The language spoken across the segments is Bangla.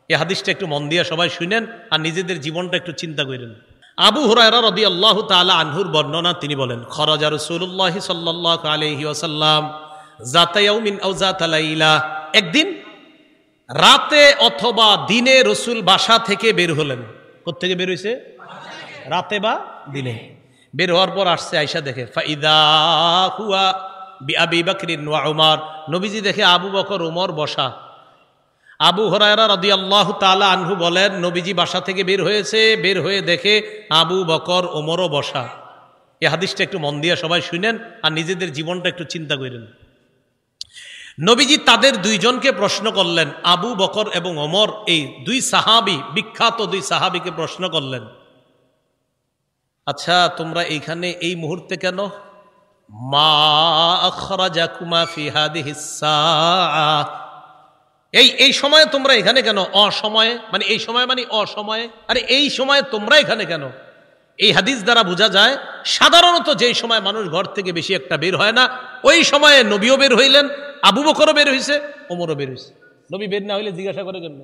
এই হাদিসটা একটু মন দিয়ে সবাই শুনেন আর নিজেদের জীবনটা একটু চিন্তা করেন। আবু হুরায়রা রাদিয়াল্লাহু তাআলা আনহুর বর্ণনা, তিনি বলেন, খরাজা রাসূলুল্লাহ সাল্লাল্লাহু আলাইহি ওয়াসাল্লাম যাতা ইয়াউমিন আও যাতা লাইলা, একদিন রাতে অথবা দিনে রসুল বাসা থেকে বের হলেন। কোত্থেকে বের হয়েছে? রাতে বা দিনে। বের হওয়ার পর আসছে, আয়েশা দেখে ফাইদা হুয়া বিআবি বকরিন ওয়া উমর, নবীজি দেখে আবু বকর ওমর বসা। আবু হুরায়রা রাদিয়াল্লাহু তাআলা আনহু বলেন, নবীজি বাসা থেকে বের হয়েছে, বের হয়ে দেখে আবু বকর ওমরও বসা। এই হাদিসটা একটু মন দিয়ে সবাই শুনেন আর নিজেদের জীবনটা একটু চিন্তা করেন। নবীজি তাদের দুইজনকে প্রশ্ন করলেন, আবু বকর এবং ওমর, এই দুই সাহাবী, বিখ্যাত দুই সাহাবীকে প্রশ্ন করলেন, আচ্ছা তোমরা এইখানে এই মুহূর্তে কেন? মা আখরাজাকুমা ফি হাদিহিস সাআ, এই সময়ে তোমরা এখানে কেন? অসময়ে মানে এই সময় মানে অসময়ে, আরে এই সময়ে তোমরা এখানে কেন? এই হাদিস দ্বারা বোঝা যায় সাধারণত যেই সময় মানুষ ঘর থেকে বেশি একটা বের হয় না, ওই সময়ে নবীও বের হইলেন, আবু বকরও বের হইছে, ওমরও বের হইছে। নবী বের না হইলে জিজ্ঞাসা করে কেন?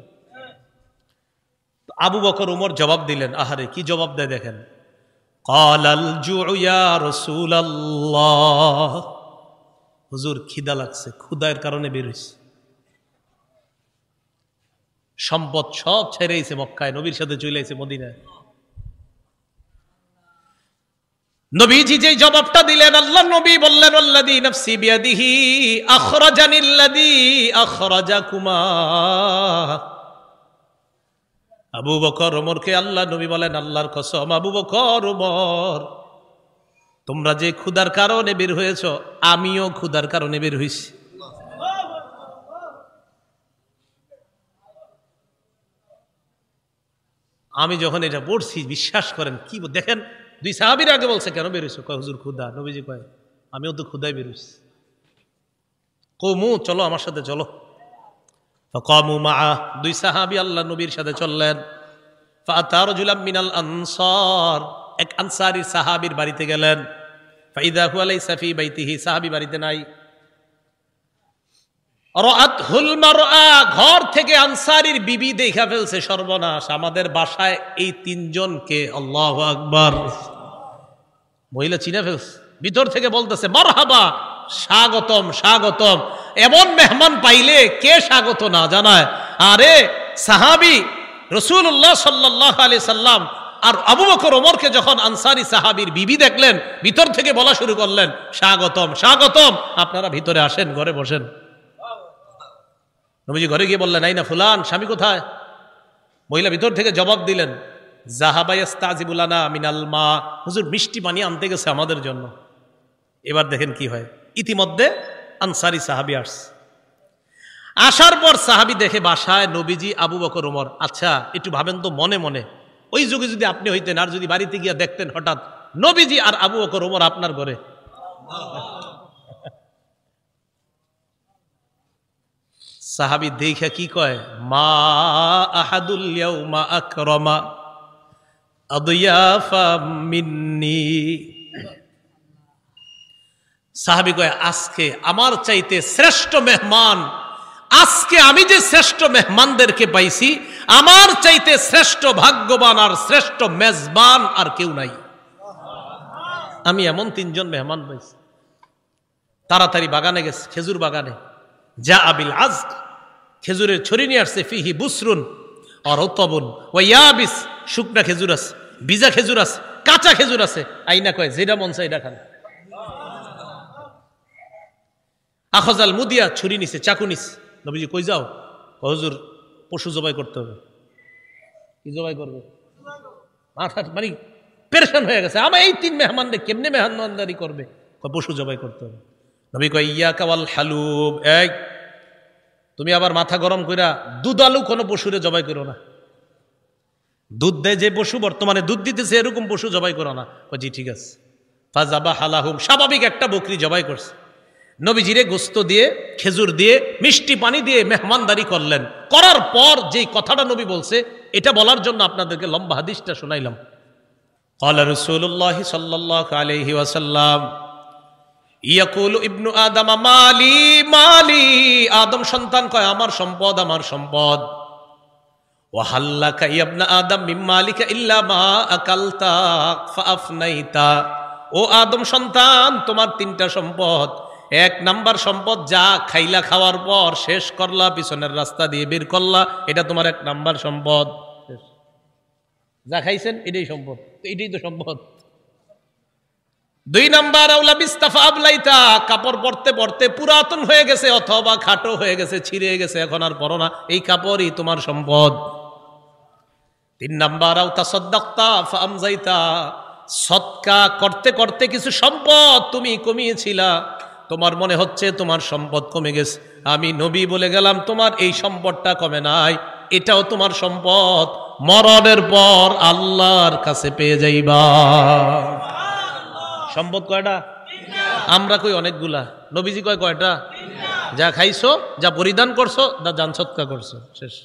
আবু বকর ওমর জবাব দিলেন, আহারে কি জবাব দেয় দেখেন, ক্বালাল জুউ ইয়া রাসূলুল্লাহ, হুজুর খিদা লাগছে, ক্ষুধার কারণে বের হইছে। সম্পদ সব ছেড়ে আইছে মক্কায়, নবীর সাথে চলে আইছে মদিনায়। নবীজি যে জবাবটা দিলেন, আল্লাহ নবী বললেন, আল্লাযী নাফসি বিয়াদিহি আখরাজানিল্লাযী আখরাজাকুমা। আবু বকর ওমরকে আল্লাহ নবী বলেন, আল্লাহর কসম আবু বকর ওমর, তোমরা যে ক্ষুধার কারণে বের হয়েছো, আমিও ক্ষুধার কারণে বের হইছি। আমি যখন এটা পড়ছি, বিশ্বাস করেন, কি দেখেন, দুই সাহাবীর আগে বলছে কেন বের হইছো? কয় হুজুর ক্ষুধা। নবীজি কয় আমিও তো ক্ষুধায় বের হইছি। কওমু, চলো আমার সাথে চলো। ফাকামু মাআ, দুই সাহাবী আল্লাহ নবীর সাথে চললেন। ফাআতা রাজুলাম মিনাল আনসার, এক আনসারী সাহাবীর বাড়িতে গেলেন। ফাইদা হুয়া লাইসা ফি বাইতিহি, সাহাবী বাড়িতে নাই। রাআতহুল মারআ, ঘর থেকে আনসারীর বিবি দেখা ফেলছে, সর্বনাশ, আমাদের বাসায় এই তিনজনকে, আল্লাহু আকবার, মহিলা চিনে ফেলছে। ভিতর থেকে বলতেছে, মারহাবা, স্বাগতম স্বাগতম। এমন মেহমান পাইলে কে স্বাগত না জানায়? আরে সাহাবী রাসূলুল্লাহ সাল্লাল্লাহু আলাইহি সাল্লাম আর আবু বকর ওমরকে যখন আনসারী সাহাবীর বিবি দেখলেন, ভিতর থেকে বলা শুরু করলেন, স্বাগতম স্বাগতম, আপনারা ভিতরে আসেন, ঘরে বসেন। নবীজি ঘরে গিয়ে বললেন, আইনা ফুলান, স্বামী কোথায়? মহিলা ভিতর থেকে জবাব দিলেন, যাহাবা ইস্তাজিবু লানা মিনাল মা, হুজুর মিষ্টি পানি আনতে গেছে আমাদের জন্য। এবার দেখেন কি হয়, ইতিমধ্যে আনসারী সাহাবী আসছে। আসার পর সাহাবী দেখে বাসায় নবীজি, আবু বকর ওমর। আচ্ছা একটু ভাবেন তো মনে মনে, ওই যুগে যদি আপনি হইতেন আর যদি বাড়িতে গিয়ে দেখতেন হঠাৎ নবীজি আর আবু বকর ওমর আপনার ঘরে, সাহাবী দেখা কি কয়, মা আহাদুল ইয়াউমা আকরামা আদিয়াফা মিন্নি। সাহাবী কয়, আজকে আমার চাইতে শ্রেষ্ঠ মেহমান, আজকে আমি যে শ্রেষ্ঠ মেহমানদেরকে পাইছি, আমার চাইতে শ্রেষ্ঠ ভাগ্যবান আর শ্রেষ্ঠ মেজবান আর কেউ নাই। আমি এমন তিনজন মেহমান পাইছি। তাড়াতাড়ি বাগানে গেছে, খেজুর বাগানে। যা আবিল আজক, খেজুরের ছড়ি নিয়ে আসছে। ফিহি বুসরুন আর রতবুন ওয়া ইয়াবিস, শুকনা খেজুর আছে, ভিজা খেজুর আছে, কাঁচা খেজুর আছে। আইনা কয়, যেটা মন চায় এটা খান। আখজাল মুদিয়া, ছুরি নিছে, চাকু নিছে। নবীজি কই যাও? হুজুর পশু জবাই করতে হবে। কি জবাই করবে? মাথা মানে পেরেশান হয়ে গেছে, আমার এই তিন মেহমানদের কেমনে মেহমানদারি করবে? পশু জবাই করতে হবে। নবী কয়, ইয়াকা ওয়াল হালুব, এই তুমি আবার মাথা গরম কইরা দুধালু কোনো পশুরে জবাই করো না। দুধ দেয় যে পশু, বর্তমানে দুধ দিতেছে, এরকম পশু জবাই করো না। জি ঠিক আছে। ফাজাবা হালাহুম, স্বাভাবিক একটা বকরি জবাই করছে। নবীজিরে গোস্ত দিয়ে, খেজুর দিয়ে, মিষ্টি পানি দিয়ে মেহমানদারি করলেন। করার পর যেই কথাটা নবী বলছে, এটা বলার জন্য আপনাদেরকে লম্বা হাদিসটা শোনাইলাম। ক্বালা রাসূলুল্লাহ সাল্লাল্লাহু আলাইহি ওয়াসাল্লাম, ইয়াকুলু ইবনু আদম মালি মালি, আদম সন্তান কয় আমার সম্পদ আমার সম্পদ। ওয়াহাল্লাকা ইবনা আদম মিন মালিকা ইল্লা মা আকালতা ফাআফনাইতা। ও আদম সন্তান, তোমার তিনটা সম্পদ। এক নাম্বার সম্পদ যা খাইলা, খাওয়ার পর শেষ করলা, পিছনের রাস্তা দিয়ে বের করলা, এটা তোমার এক নাম্বার সম্পদ। যা খাইছেন এটাই সম্পদ, এটাই তো সম্পদ। দুই নাম্বার আউলা বিস্তাফা আবলাইতা, কাপড় পরতে পরতে পুরাতন হয়ে গেছে অথবা খাটো হয়ে গেছে, ছিঁড়ে গেছে, এখন আর পরো না, এই কাপড়ই তোমার সম্পদ। তিন নাম্বার আও তাসাদ্দাকতা ফাআমজাইতা, সদকা করতে করতে কিছু সম্পদ তুমি কমিয়েছিলা, তোমার মনে হচ্ছে তোমার সম্পদ কমে গেছে, আমি নবী বলে গেলাম তোমার এই সম্পদটা কমে নাই, এটাও তোমার সম্পদ, মরণের পর আল্লাহর কাছে পেয়ে যাইবা। সম্পদ কয়টা? আমরা কই অনেকগুলা, নবীজি কয় কয়টা? যা খাইছো, যা পরিধান করছো, যা জান সৎকা করছো, শেষ।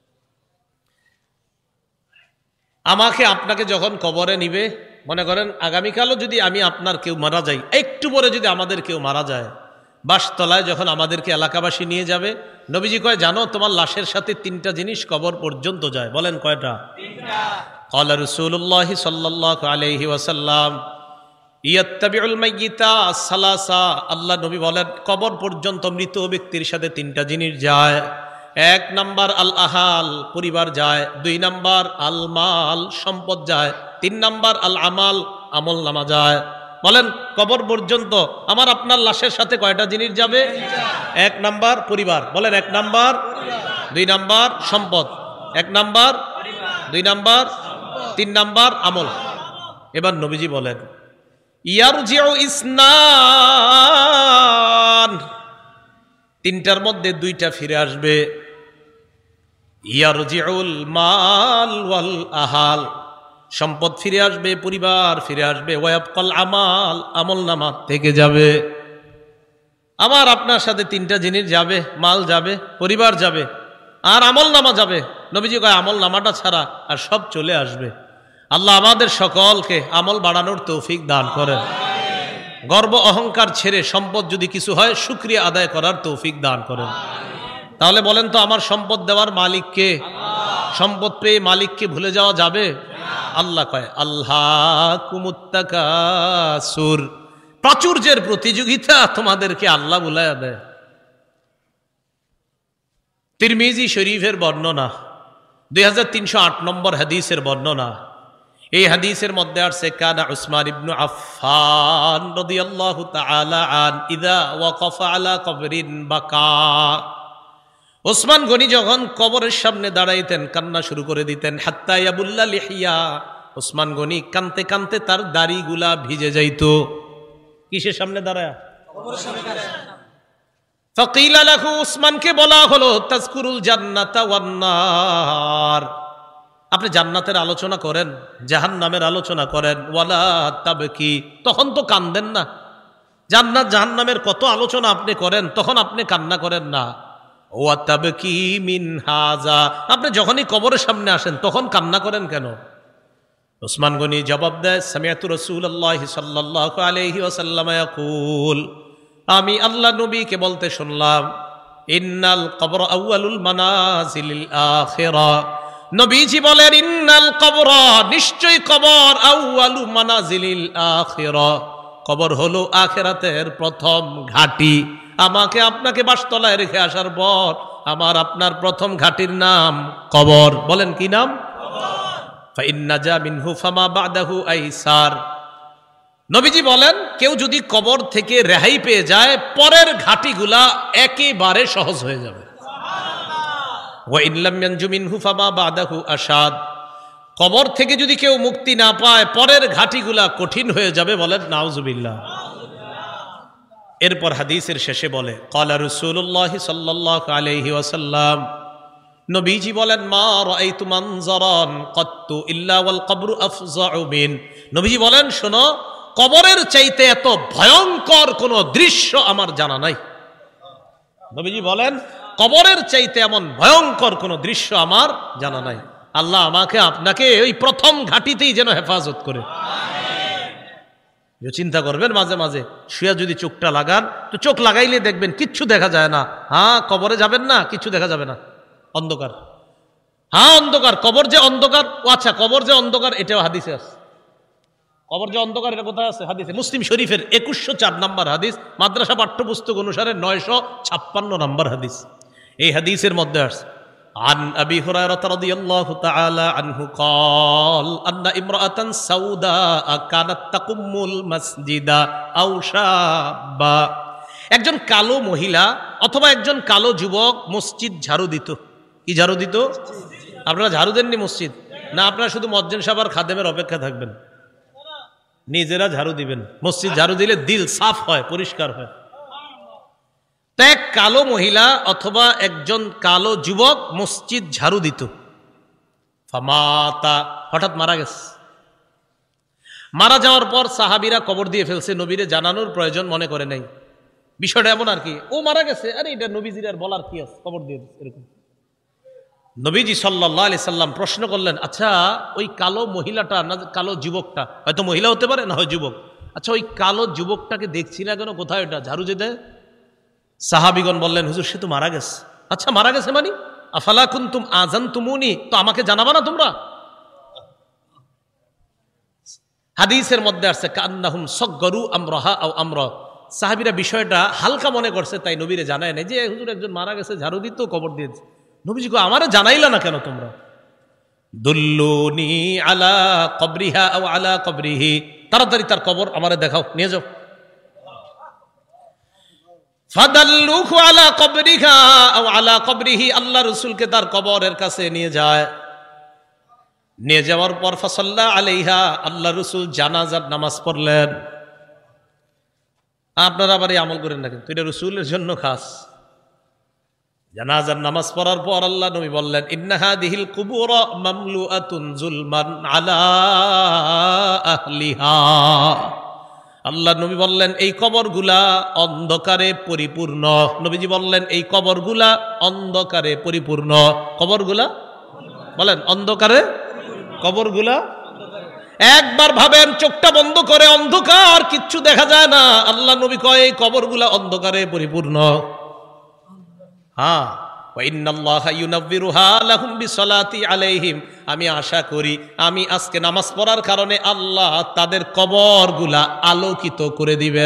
আমাকে আপনাকে যখন কবরে নিবে, মনে করেন আগামীকালও যদি আমি আপনার কেউ মারা যাই, একটু পরে যদি আমাদের কেউ মারা যায়, বাসতলায় যখন আমাদেরকে এলাকাবাসী নিয়ে যাবে, নবীজি কয় জানো তোমার লাশের সাথে তিনটা জিনিস কবর পর্যন্ত যায়। বলেন কয়টা? ক্বালা রাসূলুল্লাহ সাল্লাল্লাহু আলাইহি ওয়াসাল্লাম ইয়াত্তাবিউল মাইয়িতা সালাসা, আল্লাহ নবী বলেন কবর পর্যন্ত মৃত ব্যক্তির সাথে তিনটা জিনিস যায়। এক নাম্বার আল আহাল, পরিবার যায়। দুই নাম্বার আল মাল, সম্পদ যায়। তিন নাম্বার আল আমাল, আমল নামা যায়। বলেন কবর পর্যন্ত আমার আপনার লাশের সাথে কয়টা জিনিস যাবে? এক নাম্বার পরিবার, বলেন এক নাম্বার, দুই নাম্বার সম্পদ, এক নাম্বার, দুই নাম্বার, তিন নাম্বার আমল। এবার নবীজি বলেন ইয়ারজিউ ইসনান, তিনটার মধ্যে দুইটা ফিরে আসবে। ইয়ারজিউল মাল ওয়াল আহাল, সম্পদ ফিরে আসবে, পরিবার ফিরে আসবে। ওয়ায়াবকাল আমাল, আমল নামা থেকে যাবে। আমার আপনার সাথে তিনটা জিনিস যাবে, মাল যাবে, পরিবার যাবে, আর আমল নামা যাবে। নবীজি কয় আমল নামাটা ছাড়া আর সব চলে আসবে। আল্লাহ আমাদের সকলকে আমল বাড়ানোর তৌফিক দান করেন। গর্ব অহংকার ছেড়ে সম্পদ যদি কিছু হয় শুকরিয়া আদায় করার তৌফিক দান করেন। তাহলে বলেন তো আমার সম্পদ দেওয়ার মালিক কে? সম্পদ পেয়ে মালিককে ভুলে যাওয়া যাবে? আল্লাহ কয় আল্লাহকুমুত তাকাসুর, প্রাচুর্যের প্রতিযোগিতা তোমাদেরকে আল্লাহ ভুলাইয়া দেয়। তিরমিজি শরীফের বর্ণনা, 2308 নম্বর হাদিসের বর্ণনা। এই হাদিসের মধ্যে আসছে কানা উসমান ইবনে আফফান রাদিয়াল্লাহু তাআলা আন ইযা ওয়াকাফা আলা কবরিন বাকা, ওসমান গনি যখন কবরের সামনে দাঁড়াইতেন কান্না শুরু করে দিতেন। হাত্তা ইয়াবুল্লা লিহিয়া, ওসমান গনি কানতে কানতে তার দাড়িগুলা ভিজে যাইত। কিসের সামনে দাঁড়ায়? কবরের সামনে দাঁড়ায়। ফাকিলা লাহু, ওসমানকে বলা হলো তাজকুরুল জান্নাতা ওয়ান নার, আপনি জান্নাতের আলোচনা করেন, জাহান্নামের আলোচনা করেন। ওয়ালা তাবকি, তখন তো কান্দেন না। জান্নাত জাহান্নামের কত আলোচনা আপনি করেন, তখন আপনি কান্না করেন না। ওয়া তাবকি মিন হাযা, আপনি যখনই কবরের সামনে আসেন তখন কান্না করেন কেন? ওসমান গনি জবাব দেয় সামিআতু রাসূলুল্লাহি সাল্লাল্লাহু আলাইহি ওয়াসাল্লাম ইয়াকুল, আমি আল্লাহ নবীকে বলতে শুনলাম ইন্নাল কবর আউয়ালুল মানাজিলিল আখিরা, নবীজি বলেন ইন্নাল কবর, নিশ্চয় কবর, আউয়ালু মানাজিলিল আখিরা, কবর হলো আখিরাতের প্রথম ঘাঁটি। আমাকে আপনাকে বাসতলায় রেখে আসার পর আমার আপনার প্রথম ঘাঁটির নাম কবর। বলেন কি নাম? ফাইন্নাজা মিনহু ফামা বাদাহু আইসার, নবীজি বলেন কেউ যদি কবর থেকে রেহাই পেয়ে যায় পরের ঘাঁটিগুলা একেবারে সহজ হয়ে যাবে। ওয়া ইন লাম ইয়ানজু মিনহু ফামা বাদাহু আশাদ, কবর থেকে যদি কেউ মুক্তি না পায় পরের ঘাঁটিগুলা কঠিন হয়ে যাবে। বলেন নাউজুবিল্লাহ। এরপর হাদিসের শেষে বলে ক্বালা রাসূলুল্লাহ সাল্লাল্লাহু আলাইহি ওয়াসাল্লাম, নবীজি বলেন মা রাআইতু মানজারান কাত্তু ইল্লা ওয়াল কবরু আফযাউ মিন, নবীজি বলেন শোনো, কবরের চাইতে এত ভয়ঙ্কর কোন দৃশ্য আমার জানা নাই। নবীজি বলেন কবরের চাইতে এমন ভয়ঙ্কর কোন দৃশ্য আমার জানা নাই। আল্লাহ আমাকে আপনাকে ওই প্রথম ঘাঁটিতেই যেন হেফাজত করে। চিন্তা করবেন মাঝে মাঝে শুয়ে যদি চোখটা লাগান, তো চোখ লাগাইলে দেখবেন কিচ্ছু দেখা যায় না। হ্যাঁ, কবরে যাবেন না, কিচ্ছু দেখা যাবে না, অন্ধকার। হ্যাঁ অন্ধকার, কবর যে অন্ধকার, ও আচ্ছা কবর যে অন্ধকার এটাও হাদিসে আছে। কবর যে অন্ধকার এটা কোথায় আছে? হাদিসে। মুসলিম শরীফের 2104 নম্বর হাদিস, মাদ্রাসা পাঠ্যপুস্তক অনুসারে 956 নম্বর হাদিস। এই হাদিসের মধ্যে আছে عن أبي هريرة رضي الله تعالى عنه قال أن امرأة سوداء كانت تقم المسجد أو شابا, একজন কালো মহিলা অথবা একজন কালো যুবক মসজিদ ঝাড়ু দিত। কি ঝাড়ু দিত? আপনারা ঝাড়ু দেননি মসজিদ? না আপনারা শুধু মুয়াজ্জিন সাহেব আর খাদেমের অপেক্ষা থাকবেন? নিজেরা ঝাড়ু দিবেন। মসজিদ ঝাড়ু দিলে দিল সাফ হয়, পরিষ্কার হয়। এক কালো মহিলা অথবা একজন কালো যুবক মসজিদ ঝাড়ু দিত। ফামাতা, হঠাৎ মারা গেছে। মারা যাওয়ার পর সাহাবীরা কবর দিয়ে ফেলছে, নবীরে জানানোর প্রয়োজন মনে করে নাই। বিষয়টা এমন আর কি, ও মারা গেছে, আরে এটা নবীজির আর বলার কি আছে, কবর দিয়ে দিচ্ছে এরকম। নবীজি সাল্লাল্লাহু আলাইহি সাল্লাম প্রশ্ন করলেন, আচ্ছা ওই কালো মহিলাটা না কালো যুবকটা, হয়তো মহিলা হতে পারে না হয় যুবক, আচ্ছা ওই কালো যুবকটাকে দেখছি না কেন, কোথায় ওটা ঝাড়ু যে দেয়? সাহাবীগণ বললেন, হুজুর সে তো মারা গেছে। আচ্ছা মারা গেছে মানে? আফালা কুনতুম আযানতুমুনি, তো আমাকে জানাবা না তোমরা? হাদিসের মধ্যে আছে কান্নাহুম সাগগারু আমরাহা আও আমরা, সাহাবীরা বিষয়টা হালকা মনে করছে, তাই নবীরে জানায় নাই যে হুজুর একজন মারা গেছে ঝাড়ু দিত কবর দিয়েছে। নবীজি কো আমারে জানাইলা না কেন তোমরা? দুল্লুনি আলা কবরিহা আও আলা কবরিহি, তাড়াতাড়ি তার কবর আমারে দেখাও, নিয়ে যাও। ফাদাল্লুহু আলা কবরিহা আও আলা কবরিহি, আল্লাহ রাসূলকে তার কবরের কাছে নিয়ে যায়। নিয়ে যাওয়ার পর ফাসাল্লা আলাইহা, আল্লাহ রাসূল জানাজার নামাজ পড়লেন। আপনারা আবার এই আমল করেন না, কিন্তু এটা রাসূলের জন্য খাস। জানাজার নামাজ পড়ার পর আল্লাহ নবী বললেন, ইন্না হাদিহিল কুবুর মামলুআতুন যুলমান আলা আহলিহা, আল্লাহ নবী বললেন এই কবরগুলা অন্ধকারে পরিপূর্ণ। নবীজি বললেন এই কবরগুলা অন্ধকারে পরিপূর্ণ। কবরগুলা বলেন অন্ধকারে, কবরগুলা একবার ভাবেন চোখটা বন্ধ করে, অন্ধকার, কিচ্ছু দেখা যায় না। আল্লাহ নবী কয় এই কবরগুলা অন্ধকারে পরিপূর্ণ। হ্যাঁ, আমি আশা করি আমি আজকে নামাজ পড়ার কারণে আল্লাহ তাদের কবরগুলা আলোকিত করে দিবে।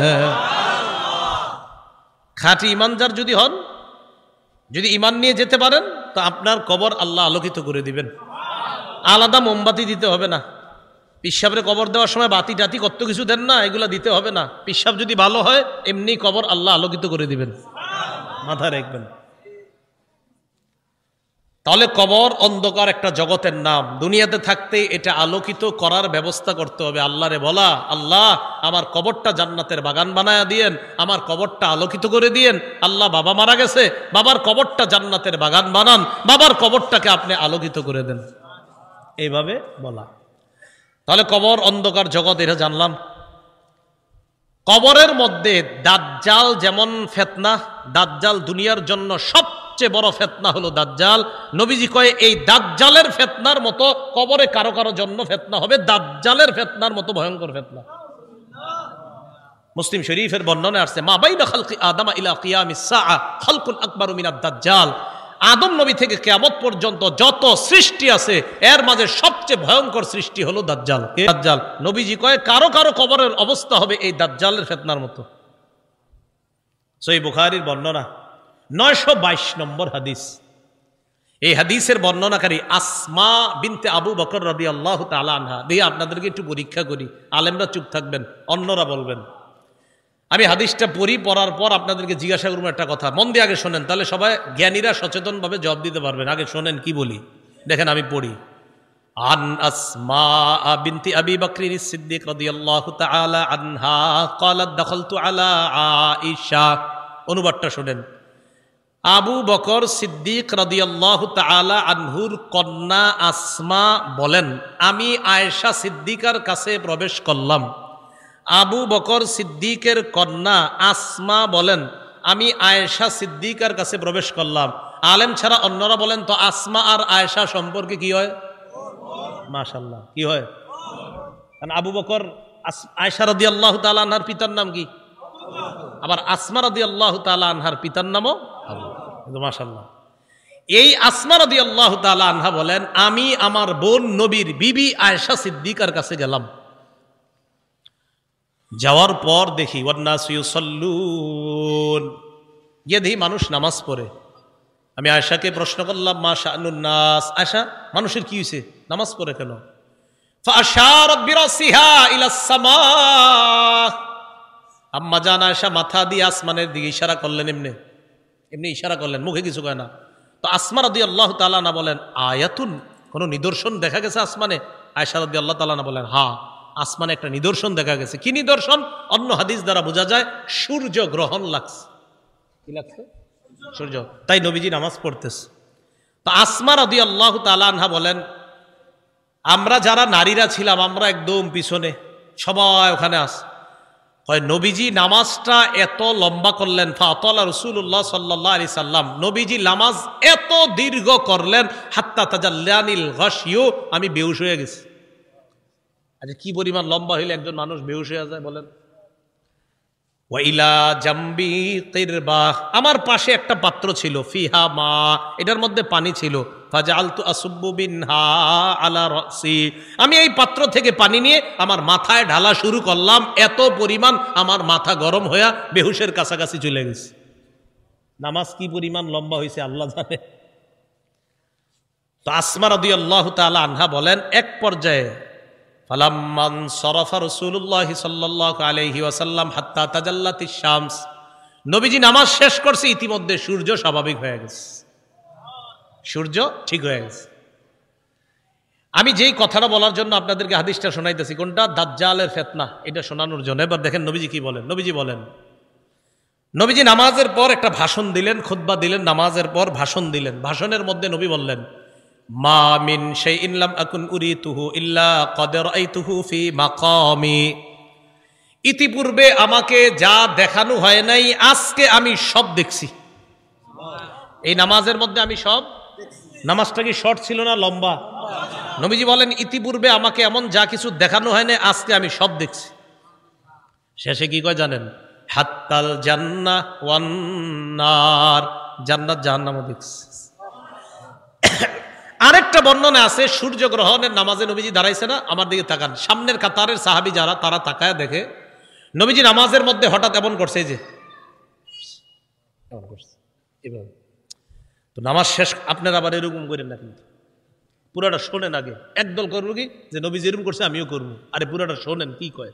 খাঁটি ইমানদার যদি হন, যদি ইমান নিয়ে যেতে পারেন, তো আপনার কবর আল্লাহ আলোকিত করে দিবেন। আলাদা মোমবাতি দিতে হবে না। পিসাবের কবর দেওয়ার সময় বাতি টাতি কত কিছু দেন না, এগুলা দিতে হবে না। পিসাব যদি ভালো হয় এমনি কবর আল্লাহ আলোকিত করে দিবেন, মাথায় রাখবেন। তাহলে কবর অন্ধকার একটা জগতের নাম। দুনিয়াতে থাকতে এটা আলোকিত করার ব্যবস্থা করতে হবে। আল্লাহরে বলা, আল্লাহ আমার কবরটা জান্নাতের বাগান বানায়া দিয়েন, আমার কবরটা আলোকিত করে দিয়েন। আল্লাহ বাবা মারা গেছে, বাবার কবরটা জান্নাতের বাগান বানান, বাবার কবরটাকে আপনি আলোকিত করে দেন, এইভাবে বলা। তাহলে কবর অন্ধকার জগৎ, এটা জানলাম। কবরের মধ্যে দাজ্জাল যেমন ফিতনা, দাজ্জাল দুনিয়ার জন্য সবচেয়ে বড় ফিতনা হলো দাজ্জাল। নবীজি কয় এই দাজ্জালের ফিতনার মতো কবরে কারো কারো জন্য ফিতনা হবে, দাজ্জালের ফিতনার মতো ভয়ঙ্কর ফিতনা। মুসলিম শরীফের বর্ণনা আসছে, মা বাইনা খালকি আদম ইলা কিয়ামিস সাআ খালকুন আকবারু মিনাদ দাজ্জাল। আদম নবী থেকে কিয়ামত পর্যন্ত যত সৃষ্টি আছে এর মাঝে সবচেয়ে ভয়ঙ্কর সৃষ্টি হলো দাজ্জাল। দাজ্জাল নবীজি কয় কারো কারো কবরের অবস্থা হবে এই দাজ্জালের ফিতনার মতো। সহিহ বুখারীর বর্ণনা 922 নম্বর হাদিস। এই হাদিসের বর্ণনাকারী আসমা বিনতে আবু বকর রাদিয়াল্লাহু তাআলা আনহা। দিয়ে আপনাদেরকে একটু পরীক্ষা করি, আলেমরা চুপ থাকবেন, অন্যরা বলবেন। আমি হাদিসটা পড়ার পর আপনাদেরকে জিজ্ঞাসা করবো একটা কথা, মন দিয়ে আগে শোনেন, তাহলে সবাই জ্ঞানীরা সচেতনভাবে জবাব দিতে পারবেন। আগে শোনেন কি বলি, দেখেন আমি পড়ি। আন আসমা বিনতি আবি বকর সিদ্দিক রাদিয়াল্লাহু তাআলা আনহা ক্বালাত দাখালতু আলা আয়েশা। অনুবাদটা শোনেন। আবু বকর সিদ্দিক রাদিয়াল্লাহু তাআলা আনহুর কন্যা আসমা বলেন, আমি আয়েশা সিদ্দিকার কাছে প্রবেশ করলাম। আবু বকর সিদ্দিকের কন্যা আসমা বলেন, আমি আয়েশা সিদ্দিকার কাছে প্রবেশ করলাম। আলেম ছাড়া অন্যরা বলেন তো আসমা আর আয়েশা সম্পর্কে কি হয়? মাশাআল্লাহ, কি হয়? কারণ আবু বকর আয়েশা রাদিয়াল্লাহু তাআলা আনহার পিতার নাম কি? আবার আসমা রাদিয়াল্লাহু তাআলা আনহার পিতার নামও আবু। মাশাআল্লাহ। এই আসমা রাদিয়াল্লাহু তাআলা আনহা বলেন, আমি আমার বোন নবীর বিবি আয়েশা সিদ্দিকার কাছে গেলাম। যাওয়ার পর দেখি ওয়ান্নাসু ইউসাল্লুন, গিয়ে দেখি মানুষ নামাজ পড়ে। আমি আয়েশাকে প্রশ্ন করলাম, মা শাআনুন নাস, আয়েশা মানুষের কি হয়েছে, নামাজ পড়ে কেন? ফাআশারাত বিরাসিহা ইলাস সামা, আম্মা জান আয়েশা মাথা দিয়ে আসমানের দিকে ইশারা করলেন, এমনি ইশারা করলেন, মুখে কিছু কয় না। তো আসমা রাদিয়াল্লাহু তাআলা আনহা বলেন, আয়াতুন, কোন নিদর্শন দেখা গেছে আসমানে? আয়েশা রাদিয়াল্লাহু তাআলা আনহা বলেন, হ্যাঁ আসমানে একটা নিদর্শন দেখা গেছে। কি নিদর্শন? অন্য হাদিস দ্বারা বোঝা যায় সূর্য গ্রহণ লাগছে। কি লাগছে? সূর্য। তাই নবীজি নামাজ পড়তেছে। তো আসমা রাদিয়াল্লাহু তাআলা আনহা বলেন, আমরা যারা নারীরা ছিলাম আমরা একদম পিছনে, সবাই ওখানে আছে। হয় নবীজি নামাজটা এত লম্বা করলেন, ফাতালা রাসূলুল্লাহ সাল্লাল্লাহু আলাইহি সাল্লাম, নবীজি নামাজ এত দীর্ঘ করলেন, হাত্তা তাজাল্লানিল গাশিয়ু, আমি বেহুশ হয়ে গেছি। আচ্ছা কি পরিমাণ লম্বা হইলে একজন মানুষ বেহুশ হয়ে যায় বলেন? ওয়াইলা জাম্বি কিরবা, আমার পাশে একটা পাত্র ছিল, ফিহা মা, এটার মধ্যে পানি ছিল, ফাজআলতু আসুব্বু বিনহা আলা রাসি, আমি এই পাত্র থেকে পানি নিয়ে আমার মাথায় ঢালা শুরু করলাম। এত পরিমাণ আমার মাথা গরম হইয়া বেহুশের কাছাকাছি চলে গেছে। নামাজ কি পরিমাণ লম্বা হয়েছে আল্লাহ জানে। তো আসমা রাদিয়াল্লাহু তাআলা আনহা বলেন, এক পর্যায়ে ফালাম্মান সরাফা রাসূলুল্লাহ সাল্লাল্লাহু আলাইহি ওয়াসাল্লাম হাত্তা তাজাল্লাতিশ শামস, নবীজি নামাজ শেষ করছে, ইতিমধ্যে সূর্য স্বাভাবিক হয়ে গেছে, সূর্য ঠিক হয়ে গেছে। আমি যেই কথাটা বলার জন্য আপনাদেরকে হাদিসটা শোনাইতেছি, কোনটা? দাজ্জালের ফিতনা, এটা শোনানোর জন্য। এবার দেখেন নবীজি কি বলেন। নবীজি বলেন, নবীজি নামাজের পর একটা ভাষণ দিলেন, খুতবা দিলেন, নামাজের পর ভাষণ দিলেন। ভাষণের মধ্যে নবী বললেন, মা মিন শাইইন লাম আকুন উরিতুহু ইল্লা ক্বাদ রাআইতুহু ফি মাকামি, ইতিপূর্বে আমাকে যা দেখানো হয় নাই আজকে আমি সব দেখছি। এই নামাজের মধ্যে আমি সব, নামাজটা কি শর্ট ছিল না লম্বা? নবীজি বলেন, ইতিপূর্বে আমাকে এমন যা কিছু দেখানো হয় না আজকে আমি সব দেখছি। শেষে কি কয় জানেন? হাত্তাল জান্নাহ ওয়ান নার, জান্নাত জাহান্নামও দেখছি। আরেকটা বর্ণনা আছে, সূর্য গ্রহণের নামাজে নবীজি দাঁড়াইছে না, আমার দিকে তাকান, সামনের কাতারের সাহাবী যারা, তারা তাকায় দেখে নবীজি নামাজের মধ্যে হঠাৎ এমন করছে, যে এমন করছে এভাবে। তো নামাজ শেষ, আপনারা আবার এরকম করেন না, কিন্তু পুরাটা শোনেন আগে। একদল করবো কি যে নবীজি এরকম করছে আমিও করবো, আরে পুরাটা শোনেন কি কয়।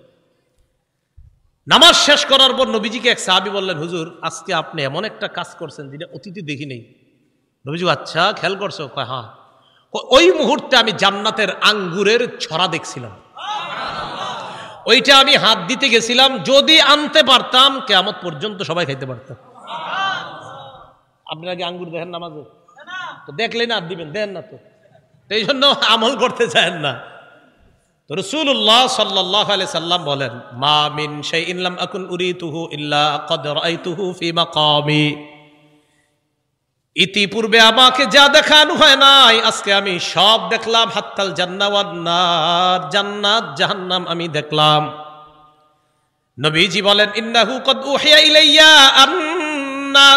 নামাজ শেষ করার পর নবীজিকে এক সাহাবী বললেন, হুজুর আজকে আপনি এমন একটা কাজ করছেন যেটা অতীতে দেখি নেই। নবীজি, আচ্ছা খেয়াল করছো? কয় হ্যাঁ। ওই মুহূর্তে আমি জান্নাতের আঙ্গুরের ছড়া দেখছিলাম, ওইটা আমি হাত দিতে গেছিলাম, যদি আনতে পারতাম কিয়ামত পর্যন্ত সবাই খাইতে পারতাম। আপনারা কি আঙ্গুর দেখেন নামাজে? তো দেখলেন আর দিবেন, দেন না তো, এই জন্য আমল করতে চান না। তো রাসূলুল্লাহ সাল্লাল্লাহু আলাইহি সাল্লাম বলেন, মা মিন শাইইন লাম আকুন উরিতুহু ইল্লা ক্বাদ রাআইতুহু ফি মাকামি, ইতিপূর্বে আমাকে যা দেখানো হয় নাই আজকে আমি সব দেখলাম। হাত্তাল জান্নাহ ওয়ান নার, জান্নাত জাহান্নাম আমি দেখলাম। নবীজি বলেন, ইন্নাহু ক্বাদ উহিয়া ইলাইয়া আন্না,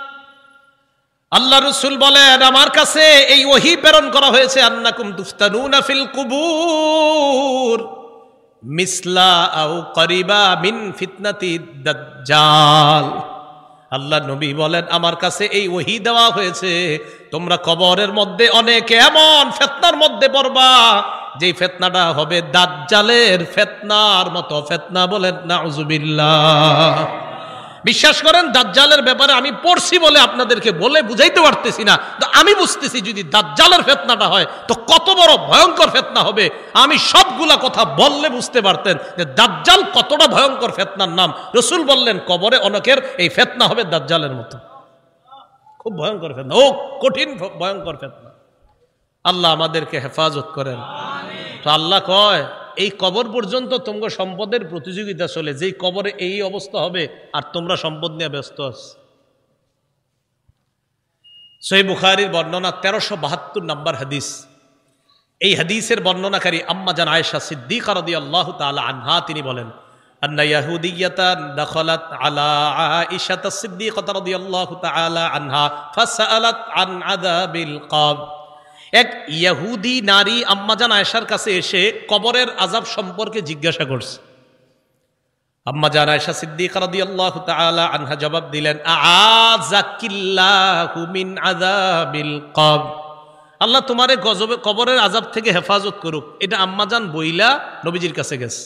আল্লাহ রাসূল বলেন আমার কাছে এই ওহী প্রেরণ করা হয়েছে, আন্নাকুম তুফতানুনা ফিল কুবুর মিসলা আও করিবা মিন ফিতনাতি দাজ্জাল। আল্লাহ নবী বলেন আমার কাছে এই ওহী দেওয়া হয়েছে, তোমরা কবরের মধ্যে অনেকে এমন ফিতনার মধ্যে পড়বা যেই ফিতনাটা হবে দাজ্জালের ফিতনার মতো ফিতনা। বলেন নাউজুবিল্লাহ। বিশ্বাস করেন দাজ্জালের ব্যাপারে আমি পড়ছি বলে আপনাদেরকে বলে বুঝাইতে পারতেছি না, তো আমি বুঝতেছি যদি দাজ্জালের ফিতনাটা হয় তো কত বড় ভয়ঙ্কর ফিতনা হবে। আমি সবগুলা কথা বললে বুঝতে পারতেন যে দাজ্জাল কতটা ভয়ঙ্কর ফিতনার নাম। রাসূল বললেন কবরে অনেকের এই ফিতনা হবে দাজ্জালের মতো, খুব ভয়ঙ্কর ফিতনা, ও কঠিন ভয়ঙ্কর ফিতনা। আল্লাহ আমাদেরকে হেফাজত করেন। তো আল্লাহ কয় এই কবর পর্যন্ত তোমরা সম্পদের প্রতিযোগিতা চলে, যেই কবরে এই অবস্থা হবে আর তোমরা সম্পদ নিয়ে ব্যস্ত আছো। সহিহ বুখারীর বর্ণনা 1372 নম্বর হাদিস। এই হাদিসের বর্ণনাকারী আম্মা জান আয়েশা সিদ্দিকা রাদিয়াল্লাহু তাআলা আনহা তিনি বলেন, আন্না ইয়াহুদিয়াতান দাখালাত আলা আয়েশা সিদ্দিকাহ রাদিয়াল্লাহু তাআলা আনহা ফাসাআলাত আন আযাবিল কবর। এক ইহুদি নারী আম্মাজান আয়েশার কাছে এসে কবরের আযাব সম্পর্কে জিজ্ঞাসা করছে। আম্মাজান আয়েশা সিদ্দিকা রাদিয়াল্লাহু তাআলা আনহা জবাব দিলেন, আযাকিল্লাহু মিন আযাবিল কবর, আল্লাহ তোমারে গজবে কবরের আযাব থেকে হেফাজত করুক। এটা আম্মাজান বইলা নবীজির কাছে গেছে।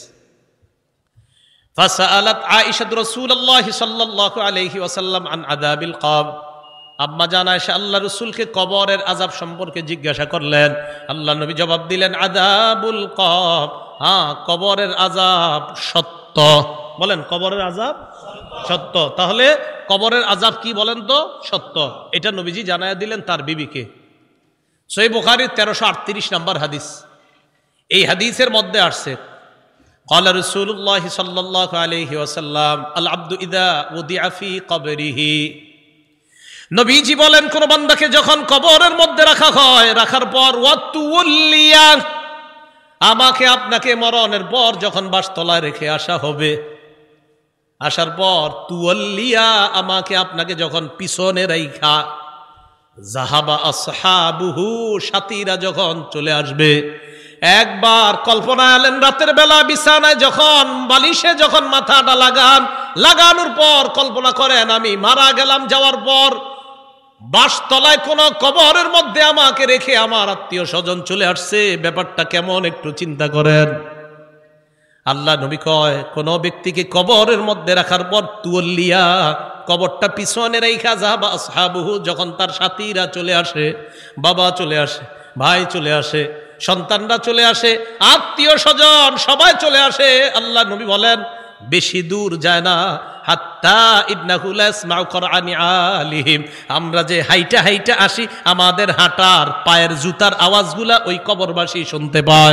ফাসাআলাত আয়েশা রাসূলুল্লাহ সাল্লাল্লাহু আলাইহি ওয়াসাল্লাম আন আযাবিল কবর। আম্মাজান আয়েশা আল্লাহ রাসূলকে কবরের আযাব সম্পর্কে জিজ্ঞাসা করলেন। আল্লাহ নবী জবাব দিলেন, আযাবুল কবর, হ্যাঁ কবরের আযাব সত্য। বলেন কবরের আযাব সত্য। তাহলে কবরের আযাব কি বলেন তো? সত্য। এটা নবীজি জানায়া দিলেন তার বিবিকে। সহিহ বুখারীর 1338 নম্বর হাদিস। এই হাদিসের মধ্যে আসছে قال رسول الله صلى الله عليه وسلم العبد اذا وضع في قبره। নবীজি বলেন কোন বান্দাকে যখন কবরের মধ্যে রাখা হয়, রাখার পর ওয়াতুল্লিয়া, আমাকে আপনাকে মরণের পর যখন বাসতলায় রেখে আসা হবে, আসার পর তুয়াল্লিয়া, আমাকে আপনাকে যখন পিছনে রাইখা, জাহাবা আসহাবুহু, সাথীরা যখন চলে আসবে। একবার কল্পনা আলেন রাতের বেলা বিছানায় যখন বালিশে যখন মাথাটা লাগানোর পর কল্পনা করেন আমি মারা গেলাম, যাওয়ার পর বাসতলায় কোন কবরের মধ্যে আমাকে রেখে আমার আত্মীয় স্বজন চলে আসছে, ব্যাপারটা কেমন একটু চিন্তা করেন। আল্লাহ নবী কয় কোন ব্যক্তিকে কবরের মধ্যে রাখার পর তুয়াল্লিয়া, কবরটা পিছনে রাইখা, যাহাবা আসহাবুহু, যখন তার সাথীরা চলে আসে, বাবা চলে আসে, ভাই চলে আসে, সন্তানরা চলে আসে, আত্মীয় স্বজন সবাই চলে আসে, আল্লাহ নবী বলেন বেশি দূর যায় না, হাত্তা ইন্নাহু লা ইয়াসমাউ কুরআনি আলিহিম, আমরা যে হাইটা হাইটা আসি, আমাদের হাঁটার পায়ের জুতার আওয়াজগুলা ওই কবরবাসী শুনতে পায়।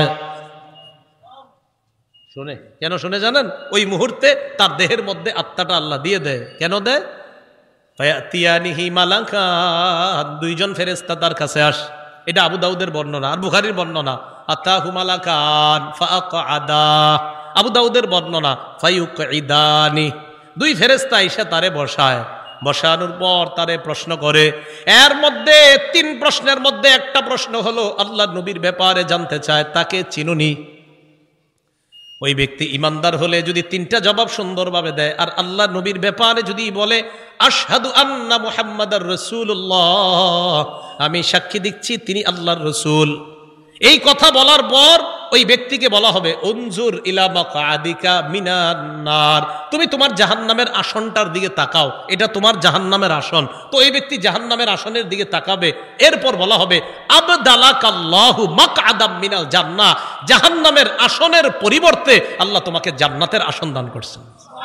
শুনে কেন শুনে জানেন? ওই মুহূর্তে তার দেহের মধ্যে আত্মাটা আল্লাহ দিয়ে দেয়। কেন দেয়? ফায়াতিয়ানিহি মালাকান, দুইজন ফেরেশতা তার কাছে আসে। এটা আবু দাউদের বর্ণনা আর বুখারীর বর্ণনা। আতাহু মালাকান ফাআকআদা, আবু দাউদের বর্ণনা ফায়ুকঈদানি, দুই ফেরেশতা এসে তারে বসায়, বসানোর পর তারে প্রশ্ন করে। এর মধ্যে 3 প্রশ্নের মধ্যে একটা প্রশ্ন হলো আল্লাহ নবীর ব্যাপারে জানতে চায়, তাকে চিনুনি? ওই ব্যক্তি ইমানদার হলে যদি 3টা জবাব সুন্দরভাবে দেয়, আর আল্লাহ নবীর ব্যাপারে যদি বলে আশহাদু আন্না মুহাম্মাদার রাসূলুল্লাহ, আমি সাক্ষী দিচ্ছি তিনি আল্লাহর রাসূল, এই কথা বলার পর ওই ব্যক্তিকে বলা হবে উনজুর ইলা মাকআদিকা মিনান নার, তুমি তোমার জাহান্নামের আসনটার দিকে তাকাও, এটা তোমার জাহান্নামের আসন। তো এই ব্যক্তি জাহান্নামের আসনের দিকে তাকাবে। এরপর বলা হবে আবদালাকাল্লাহু মাকআদাম মিনাল জান্নাহ, জাহান্নামের আসনের পরিবর্তে আল্লাহ তোমাকে জান্নাতের আসন দান করছেন।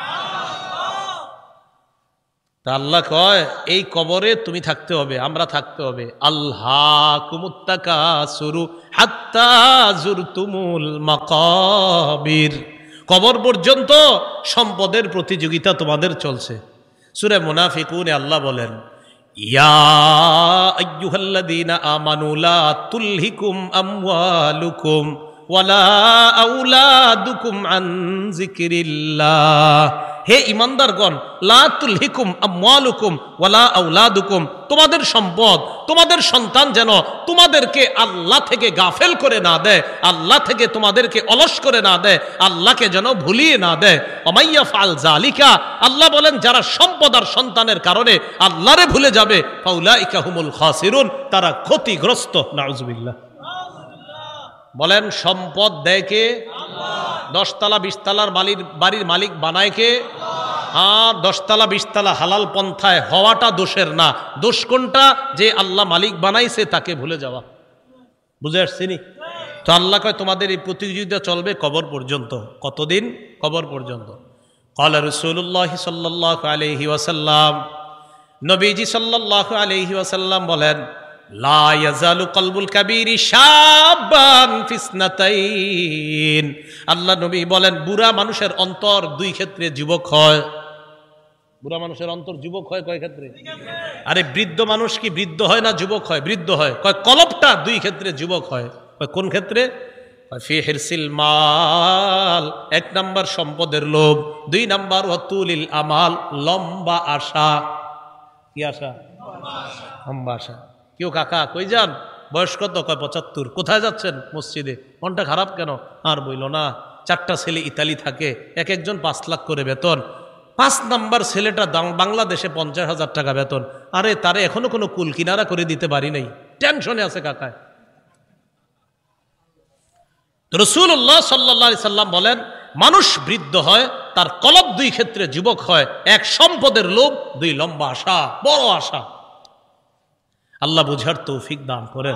তা আল্লাহ কয় এই কবরে তুমি থাকতে হবে, আমরা থাকতে হবে। আল্লাহকুমুত তাকাসুরু হাত্তা যুরতুমুল মাকাবির, কবর পর্যন্ত সম্পদের প্রতিযোগিতা তোমাদের চলছে। সূরা মুনাফিকুনে আল্লাহ বলেন ইয়া আইয়ুহাল্লাযীনা আমানু লা তুলহিকুম আমওয়ালুকুম ওয়ালা আওলাদুকুম আন যিকরিল্লাহ, হে ইমানদারগণ, লা তুলহিকুম আমওয়ালুকুম ওয়ালা আওলাদুকুম, তোমাদের সম্পদ, তোমাদের সন্তান যেন তোমাদেরকে আল্লাহ থেকে গাফেল করে না দেয়, আল্লাহ থেকে তোমাদেরকে অলস করে না দেয়, আল্লাহকে যেন ভুলিয়ে না দেয়। ওমাইয়া ফাল জালিকা, আল্লাহ বলেন যারা সম্পদ আর সন্তানের কারণে আল্লাহরে ভুলে যাবে, ফাউলাইকা হুমুল খাসিরুন, তারা ক্ষতিগ্রস্ত। নাউজুবিল্লাহ। বলেন সম্পদ দেয় কে? 10 তলা 20 তলার বাড়ির মালিক বানায় কে? আর 10 তলা 20 তলা হালাল পন্থায় হওয়াটা দোষের না, দোষ কোনটা? যে আল্লাহ মালিক বানাইছে তাকে ভুলে যাওয়া। বুঝে আসছিনি? তো আল্লাহ কয় তোমাদের এই প্রতিযোগিতা চলবে কবর পর্যন্ত। কতদিন? কবর পর্যন্ত। ক্বালা রাসূলুল্লাহ সাল্লাল্লাহু আলাইহি ওয়াসাল্লাম, নবীজি সাল্লাল্লাহু আলাইহি ওয়াসাল্লাম বলেন লা ইয়াজালু কলবুল কাবীরি শাবান ফিসনাতাইন, আল্লাহ নবী বলেন বুড়া মানুষের অন্তর 2 ক্ষেত্রে যুবক হয়। বুড়া মানুষের অন্তর যুবক হয় কয় ক্ষেত্রে? আরে বৃদ্ধ মানুষ কি বৃদ্ধ হয় না যুবক হয়? বৃদ্ধ হয়। কয় কলবটা 2 ক্ষেত্রে যুবক হয়। কয় কোন ক্ষেত্রে? ফি হিরসিল মাল, 1 নাম্বার সম্পদের লোভ, 2 নাম্বার ওয়াতুলিল আমাল, লম্বা আশা। কি আশা? লম্বা আশা। কেউ কাকা কই যান? বয়স কত? কয় 75। কোথায় যাচ্ছেন? মসজিদে। মনটা খারাপ কেন? আর বইল না, 4টা ছেলে ইতালি থাকে, এক একজন 5 লাখ করে বেতন। 5 নাম্বার ছেলেটা বাংলাদেশে 50,000 টাকা বেতন। আরে তারে এখনো কোনো কুল কিনারা করে দিতে পারি নাই, টেনশনে আছে কাকায়। রাসূলুল্লাহ সাল্লাল্লাহু আলাইহি সাল্লাম বলেন, মানুষ বৃদ্ধ হয়, তার কলব 2 ক্ষেত্রে যুবক হয়। 1 সম্পদের লোভ, 2 লম্বা আশা, বড় আশা। আল্লাহ বুঝার তৌফিক দান করেন।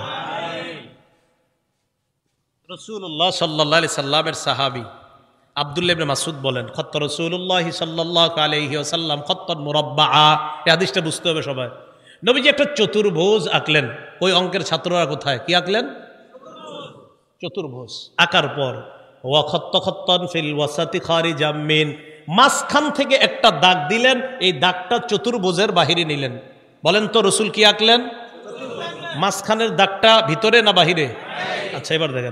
রাসূলুল্লাহ সাল্লাল্লাহু আলাইহি সাল্লামের সাহাবী আব্দুল্লাহ ইবনে মাসউদ বলেন, খত্ত রাসূলুল্লাহ সাল্লাল্লাহু আলাইহি ওয়াসাল্লাম খত্তান মুরাব্বাআ। এই হাদিসটা বুঝতে হবে সবাই। নবীজি একটা চতুর্ভুজ আঁকলেন। ওই অঙ্কের ছাত্ররা কোথায়? কি আঁকলেন? চতুর্ভুজ আঁকার পর ওয়া খত্ত খত্তান ফিল ওয়াসাতি খারিজাম মিন, মাঝখান থেকে একটা দাগ দিলেন। এই দাগটা চতুর্ভুজের বাহিরে নিলেন। বলেন তো রাসূল কি আঁকলেন? মাঝখানের দাগটা ভিতরে না বাহিরে? আচ্ছা, এবার দেখেন,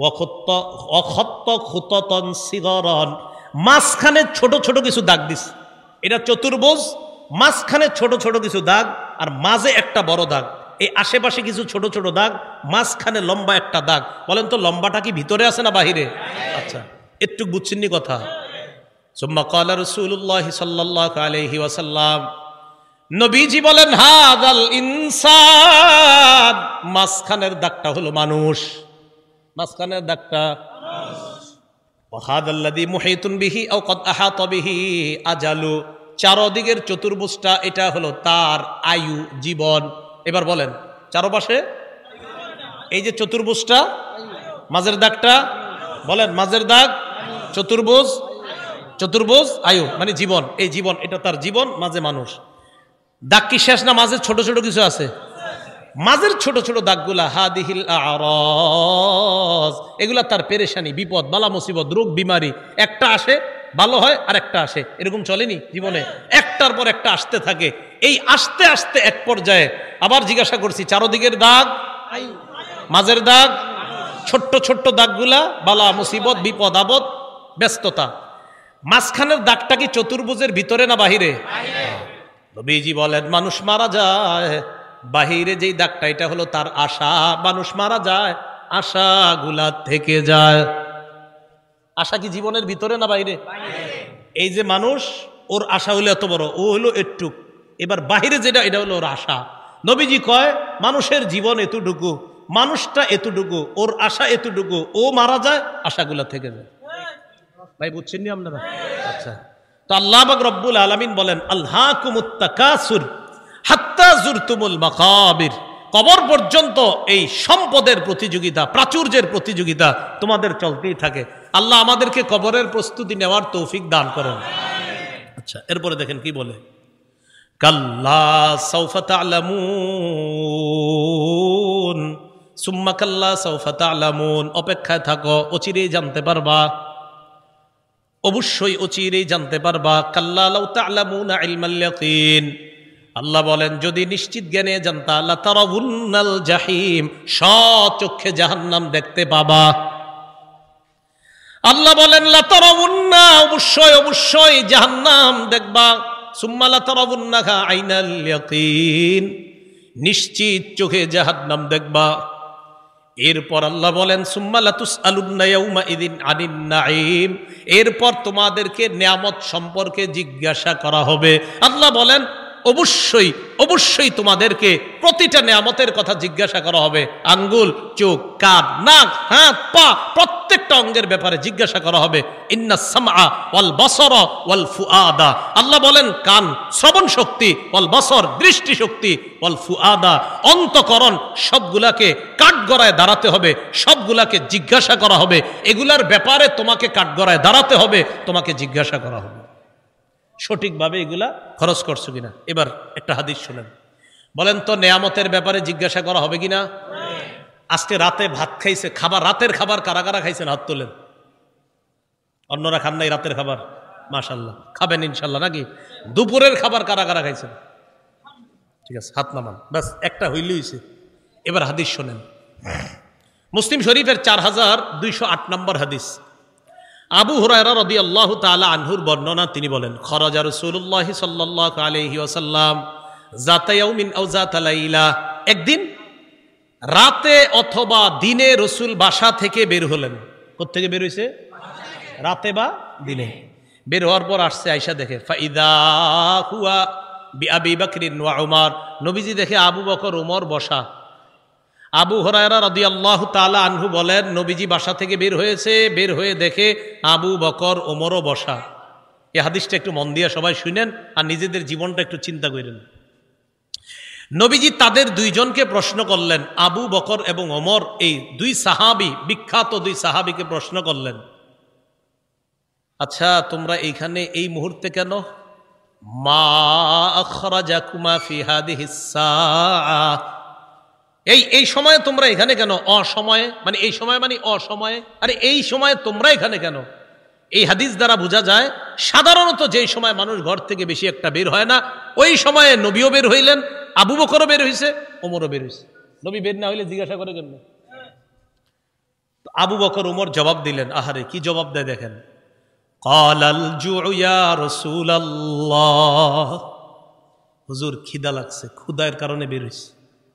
মাঝখানে ছোট ছোট কিছু দাগ দিস। এটা চতুর্ভুজ, মাঝখানে ছোট ছোট কিছু দাগ, আর মাঝে একটা বড় দাগ। এই আশেপাশে কিছু ছোট ছোট দাগ, মাঝখানে লম্বা একটা দাগ। বলেন তো লম্বাটা কি ভিতরে আছে না বাহিরে? আচ্ছা, একটু বুঝছেননি কথা? সুম্মা ক্বালা রাসূলুল্লাহ সাল্লাল্লাহু আলাইহি ওয়াসাল্লাম, নবীজি বলেন, হাদাল ইনসান, মাঝখানের দাগটা হলো মানুষ। মাঝখানের দাগটা ওয়াহাদাল্লাযী মুহিতুন বিহি আও ক্বাদ আহাতা বিহি আজালু, চারদিকের চতুর্ভুজটা এটা হলো তার আয়ু, জীবন। এবার বলেন, চারপাশে এই যে চতুর্ভুজটা, মাঝের দাগটা বলেন, মাঝের দাগ চতুর্ভুজ, চতুর্ভুজ আয়ু মানে জীবন। এই জীবন, এটা তার জীবন, মাঝে মানুষ। দাগ কি শেষ না মাঝে ছোট ছোট কিছু আছে? মাঝের ছোট ছোট দাগগুলা হাদিহিল আরাজ, এগুলা তার পেরেশানি, বিপদ, বালা মুসিবত, রোগ বিমারি। একটা আসে ভালো হয়, আর একটা আসে। এরকম চলেনি জীবনে? একটার পর একটা আসতে থাকে। এই আসতে আসতে এক পর্যায়ে আবার জিজ্ঞাসা করছি, চারদিকের দাগ, মাঝের দাগ, ছোট্ট ছোট্ট দাগগুলা বালা মুসিবত, বিপদ আপদ, ব্যস্ততা। মাঝখানের দাগটা কি চতুর্ভুজের ভিতরে না বাহিরে? নবীজি বলেন, মানুষ মারা যায়, বাহিরে যেই দাগটা এটা হলো তার আশা। মানুষ মারা যায়, আশাগুলা থেকে যায়। আশা কি জীবনের ভিতরে না বাইরে? এই যে মানুষ, ওর আশা হলো এত বড়, ও হলো একটু। এবার বাহিরে যেটা, এটা হলো ওর আশা। নবীজি কয়, মানুষের জীবন এতটুকু, মানুষটা এতটুকু, ওর আশা এতটুকু, ও মারা যায়, আশাগুলা থেকে যায়। ভাই বুঝছেন নি আপনারা? আচ্ছা, তো আল্লাহ পাক রব্বুল আলামিন বলেন, আলহাকুমুত তাকাসুর হাত্তা জুরতুমুল মাকাবির, কবর পর্যন্ত এই সম্পদের প্রতিযোগিতা, প্রাচুর্যের প্রতিযোগিতা তোমাদের চলতেই থাকে। আল্লাহ আমাদেরকে কবরের প্রস্তুতি নেওয়ার তৌফিক দান করেন। আচ্ছা, এরপরে দেখেন কি বলে, কাল্লা সাউফা তা'লামুন সুম্মা কাল্লা সাউফা তা'লামুন, অপেক্ষায় থাকো, অচিরেই জানতে পারবা, অবশ্যই অচিরেই জানতে পারবা। কাল্লা লাউ তা'লামুনা ইলমাল ইয়াকিন, আল্লাহ বলেন, যদি নিশ্চিত জ্ঞানে জানতা, লাতারাউন্নাল জাহিম, স্বচক্ষে জাহান্নাম দেখতে পাবা। আল্লাহ বলেন, লাতারাউন্না, অবশ্যই অবশ্যই জাহান্নাম দেখবা। সুম্মা লাতারাউন্নাহা আইনাল ইয়াকিন, নিশ্চিত চোখে জাহান্নাম দেখবা। এরপর আল্লাহ বলেন, সুম্মা লাতুসআলুন্না ইয়াউমা ইযিন আনিন নাঈম, এরপর তোমাদেরকে নিয়ামত সম্পর্কে জিজ্ঞাসা করা হবে। আল্লাহ বলেন, অবশ্যই অবশ্যই তোমাদেরকে প্রতিটা নিয়ামতের কথা জিজ্ঞাসা করা হবে। আঙ্গুল, চোখ, কান, নাক, হাত, পা, প্রত্যেকটা অঙ্গের ব্যাপারে জিজ্ঞাসা করা হবে। ইন্নাস সামআ ওয়াল বাসারা ওয়াল ফুআদা, আল্লাহ বলেন, কান শ্রবণ শক্তি, ওয়াল বাসর দৃষ্টি শক্তি, ওয়াল ফুআদা অন্তঃকরণ, সবগুলাকে কাঠগড়ায় দাঁড়াতে হবে, সবগুলাকে জিজ্ঞাসা করা হবে। এগুলার ব্যাপারে তোমাকে কাঠগড়ায় দাঁড়াতে হবে, তোমাকে জিজ্ঞাসা করা হবে সঠিকভাবে এগুলা খরচ করছো কিনা। এবার একটা হাদিস শুনেন, বলেন তো নেয়ামতের ব্যাপারে জিজ্ঞাসা করা হবে কিনা? আজকে রাতে ভাত খাইছে, খাবার, রাতের খাবার কারা কারা খাইছেন হাত তোলেন। অন্যরা খান নাই রাতের খাবার? মাশাআল্লাহ, খাবেন ইনশাল্লাহ নাকি? দুপুরের খাবার কারা কারা খাইছেন? ঠিক আছে, হাত নামান, ব্যাস একটা হইলেই হইছে। এবার হাদিস শোনেন, মুসলিম শরীফের 4208 নম্বর হাদিস। আবু হুরায়রা রাদিয়াল্লাহু তাআলা আনহুর বর্ণনা, তিনি বলেন, খরাজা রাসূলুল্লাহ সাল্লাল্লাহু আলাইহি ওয়াসাল্লাম যাতা ইয়াউমিন আও যাতা লাইলা, একদিন রাতে অথবা দিনে রসুল বাসা থেকে বের হলেন। কোত্থেকে বের হইছে? রাতে বা দিনে। বের হওয়ার পর আসছে, আয়েশা দেখে ফাইদা হুয়া বিআবি বকরিন ওয়া উমর, নবীজি দেখে আবু বকর ওমর বসা। আবু হুরায়রা রাদিয়াল্লাহু তাআলা আনহু বলেন, নবীজি বাসা থেকে বের হয়েছে, বের হয়ে দেখে আবু বকর ওমরও বসা। এই হাদিসটা একটু মন দিয়ে সবাই শুনেন আর নিজেদের জীবনটা একটু চিন্তা করেন। নবীজি তাদের দুইজনকে প্রশ্ন করলেন, আবু বকর এবং ওমর, এই দুই সাহাবী, বিখ্যাত দুই সাহাবীকে প্রশ্ন করলেন, আচ্ছা তোমরা এইখানে এই মুহূর্তে কেন? মা আখরাজাকুমা ফি হাদিহিস সাআ, এই সময়ে তোমরা এখানে কেন? অসময়ে মানে এই সময় মানে অসময়ে, আরে এই সময়ে তোমরা এখানে কেন? এই হাদিস দ্বারা বোঝা যায় সাধারণত যেই সময় মানুষ ঘর থেকে বেশি একটা বের হয় না, ওই সময়ে নবীও বের হইলেন, আবু বকরও বের হইছে, ওমরও বের হইছে। নবী বের না হইলে জিজ্ঞাসা করে কেন? আবু বকর ওমর জবাব দিলেন, আহারে কি জবাব দেয় দেখেন, ক্বালাল জুউ ইয়া রাসূলুল্লাহ, হুজুর খিদা লাগছে, ক্ষুধার কারণে বের হইছে।